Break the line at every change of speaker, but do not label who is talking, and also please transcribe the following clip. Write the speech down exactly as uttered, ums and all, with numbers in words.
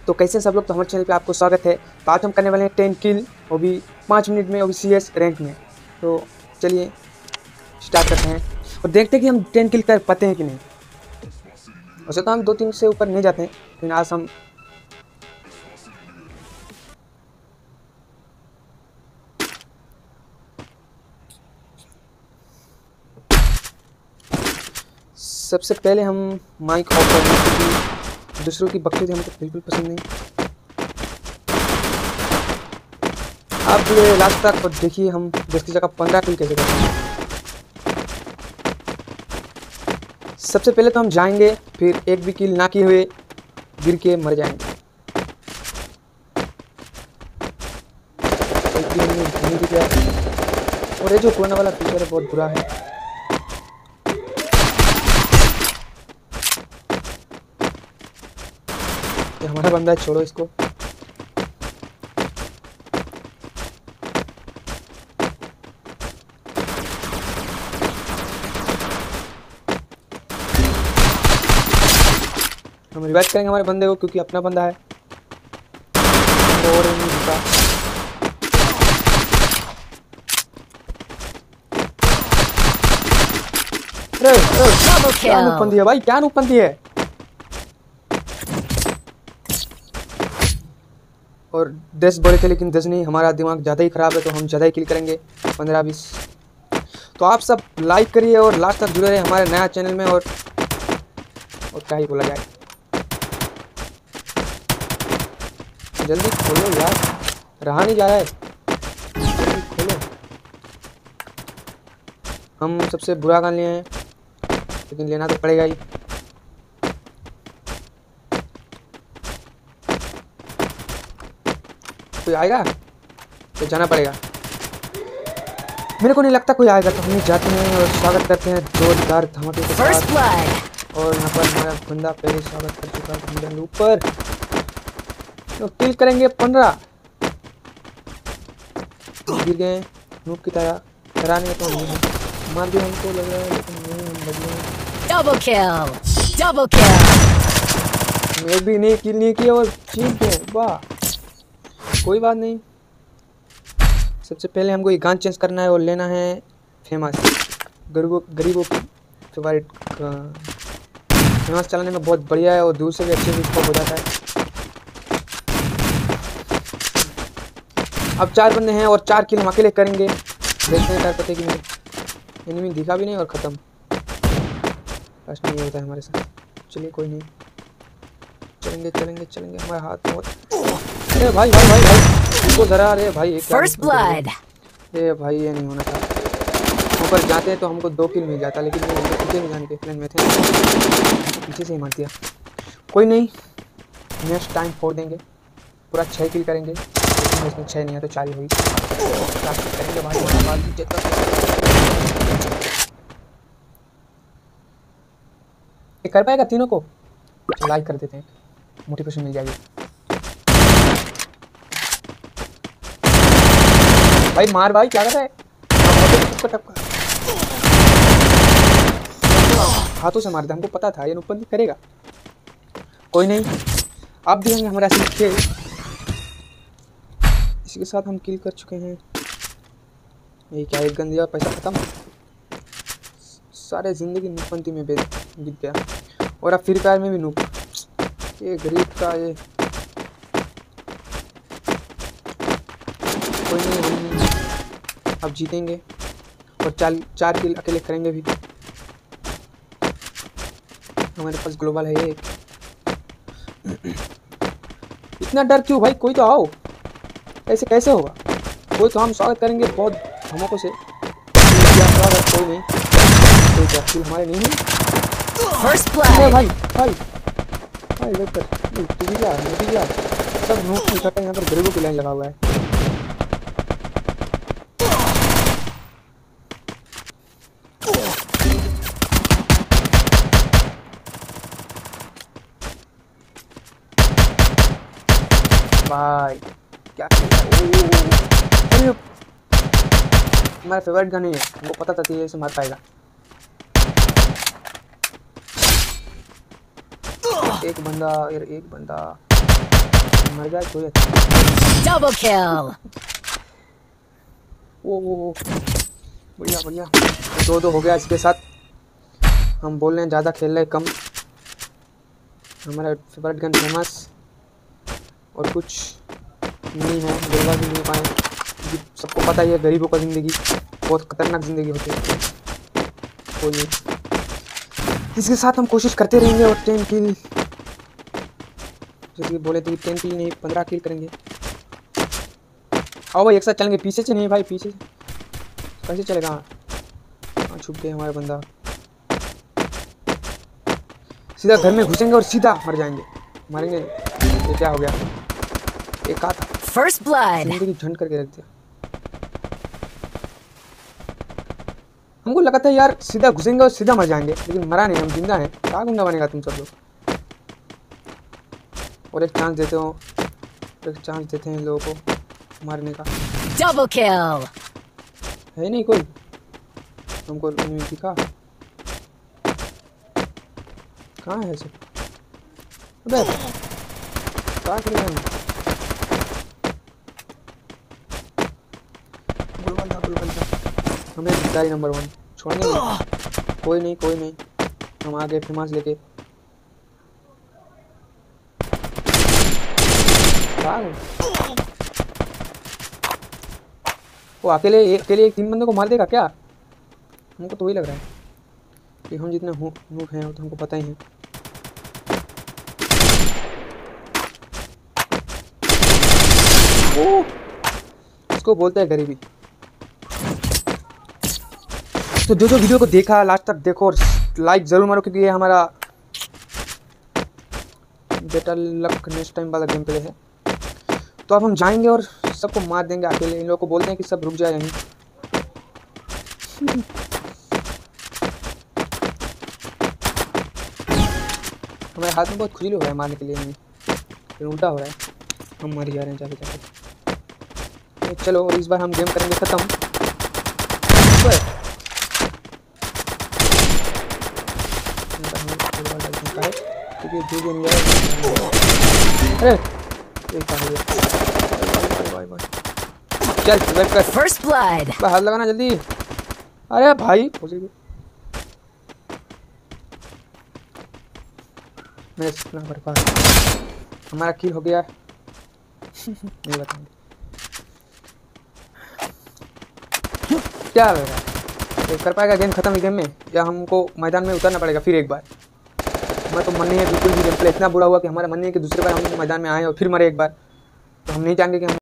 तो कैसे सब लोग, तो हमारे चैनल पे आपको स्वागत है। तो आज हम करने वाले हैं टेन किल, वो भी पाँच मिनट में, वो भी सी एस रैंक में। तो चलिए स्टार्ट करते हैं और देखते हैं कि हम टेन किल कर पाते हैं कि नहीं। वैसे तो हम दो तीन से ऊपर नहीं जाते हैं, लेकिन आज हम सबसे पहले हम माइक ऑफ कर दें, क्योंकि दूसरों की बकचोदी हमको बिल्कुल पसंद नहीं। आप लास्ट तक देखिए हम दस की जगह पंद्रह किल कैसे करते हैं। सबसे पहले तो हम जाएंगे, फिर एक भी किल ना किए हुए गिर के मर जाएंगे। और ये जो कोरोना वाला फीचर है बहुत बुरा है। ये हमारा बंदा है, छोड़ो इसको। हम रिवाइव करेंगे हमारे बंदे को, क्योंकि अपना बंदा है। और अरे क्या नूपंदी है भाई, क्या नूपंदी है। और दस बोले थे लेकिन दस नहीं, हमारा दिमाग ज़्यादा ही ख़राब है, तो हम ज़्यादा ही किल करेंगे, पंद्रह बीस। तो आप सब लाइक करिए और लास्ट तक जुड़े रहे हमारे नया चैनल में। और और क्या ही बोला जाए, जल्दी खोलो यार, रहा नहीं जा रहा है, जल्दी खोलो। हम सबसे बुरा गान लिए हैं, लेकिन लेना तो पड़ेगा ही। कोई आएगा तो जाना पड़ेगा। मेरे को नहीं लगता कोई आएगा, तो हम जाते हैं और स्वागत करते हैं जोरदार धमाके के साथ। और यहाँ पर हमारा बंदा पहले स्वागत कर चुका है। हम जाएंगे ऊपर तो किल करेंगे पंद्रह। गिर गए नूब की तरह, डराने तो नहीं मार दिया हमको लग रहा है, लेकिन नहीं, हम बदले।
Double kill, double kill.
मैं भी नहीं किल नहीं किया और जीत गए, वाह। कोई बात नहीं, सबसे पहले हमको ये गन चेंज करना है और लेना है फेमस। गरीबों गरीबों की फेवरेट। फेमस चलाने में बहुत बढ़िया है और दूर से भी अच्छे से स्कोप हो जाता है। अब चार बंदे हैं और चार किल हम अकेले करेंगे। देखते हैं कर पाते कि नहीं। एनिमी दिखा भी नहीं और ख़त्म। बस नहीं होता है हमारे साथ। चलिए कोई नहीं, चलेंगे चलेंगे चलेंगे। हमारे हाथ में अरे भाई भाई भाई भाई इसको जरा, अरे भाई
फर्स्ट ब्लड।
अरे भाई ये नहीं होना था। ऊपर जाते तो हमको दो किल मिल जाता, लेकिन वो पीछे में जाने के प्लान में थे, पीछे से ही मार दिया। कोई नहीं, नेक्स्ट टाइम फोड़ देंगे, पूरा छः किल करेंगे। इसमें छः नहीं है तो चार ही हुई। करेंगे भाई, ये कर पाएगा तीनों को। लाइक कर देते हैं, मोटिवेशन मिल जाएगी। भाई मार भाई, क्या कर रहा है। हाथों से मार दे, हमको पता था ये ऊपर करेगा। कोई नहीं, आप भी होंगे हमारा खेल। इसी के साथ हम किल कर चुके हैं। ये क्या, एक गन दिया, पैसा खत्म, सारे जिंदगी नूपंती में बीत गया। और अब फ्री फायर में भी नूप, ये गरीब का ये। कोई नहीं, हम अब जीतेंगे और चार चार किल अकेले करेंगे भी। हमारे पास ग्लोबल है ये। इतना डर क्यों भाई, कोई तो आओ। ऐसे कैसे होगा, कोई तो हम स्वागत करेंगे बहुत धमाकों से। स्वागत कोई नहीं, कोई किल हमारे नहीं है। भाई भाई भाई वेट कर, तू भी जा, मैं भी जा, सब नोट इकट्ठा यहाँ पर गरीबों की लाइन लगा हुआ है। भाई क्या हमारा फेवरेट गन है, वो पता था ये से मार पाएगा। एक बंदा यार, एक बंदा मर जाए कोई अच्छा।
Double kill.
ओ ओ ओ, बढ़िया बढ़िया। दो दो हो गया इसके साथ। हम बोल रहे हैं ज़्यादा खेल रहे कम। हमारा फेवरेट गन फेमस और कुछ नहीं है, बोलवा भी नहीं पाए। सबको पता ही है गरीबों का ज़िंदगी बहुत खतरनाक ज़िंदगी होती है। कोई नहीं, इसके साथ हम कोशिश करते रहेंगे और टेन किल, जो बोले थे टेन किल नहीं पंद्रह किल करेंगे। आओ भाई एक साथ चलेंगे। पीछे से नहीं भाई, पीछे से कैसे चलेगा? हाँ छुप गए हमारे बंदा। सीधा घर में घुसेंगे और सीधा मर जाएंगे, मरेंगे। ये क्या हो गया? एक आ था
First blood.
जिंदगी झंड करके रख दिया। हमको लगा था यार सीधा घुसेंगे और सीधा मर जाएंगे, लेकिन मरा नहीं, हम जिंदा हैं। क्या गुंडा बनेगा तुम सब लोग? और एक चांस देते हो, एक चांस देते हैं इन लोगों को मारने का।
Double kill.
है नहीं कोई हमको नहीं दिखा। कहाँ है सब? अबे क्या करेंगे हम? बुलबुल था, बुलबुल था। हमें भिखारी नंबर वन छोड़ने नहीं। कोई नहीं कोई नहीं, हम आगे फेमस लेके। वो अकेले अकेले एक तीन बंदों को मार देगा क्या? हमको तो वही लग रहा है कि हम जितने नूब हैं वो तो हमको पता ही है। ओ, इसको बोलते हैं गरीबी। तो जो जो वीडियो को देखा लास्ट तक देखो और लाइक जरूर मारो, क्योंकि ये हमारा बेटर लक नेक्स्ट टाइम वाला गेम प्ले है। तो अब हम जाएंगे और सबको मार देंगे अकेले। इन लोगों को बोलते हैं कि सब रुक जाए यहीं। हमारे हाथ में बहुत खुजली हो रहा है मारने के लिए, नहीं फिर उल्टा हो रहा है, हम मर जा रहे हैं जाके जाके। तो चलो इस बार हम गेम करेंगे खत्म। क्योंकि जो नहीं अरे चल वेट कर।
First blood.
हाथ लगाना जल्दी। अरे भाई मेरे स्नाइपर पास हमारा किल हो गया। नहीं बताएंगे क्या लग रहा है तो कर पाएगा गेम खत्म गेम में, या हमको मैदान में उतरना पड़ेगा फिर एक बार? मैं तो मन नहीं है बिल्कुल भी। गेम प्ले इतना बुरा हुआ कि हमारा मन नहीं है कि दूसरे बार हम मैदान में आए और फिर मरे एक बार। तो हम नहीं चाहेंगे कि हम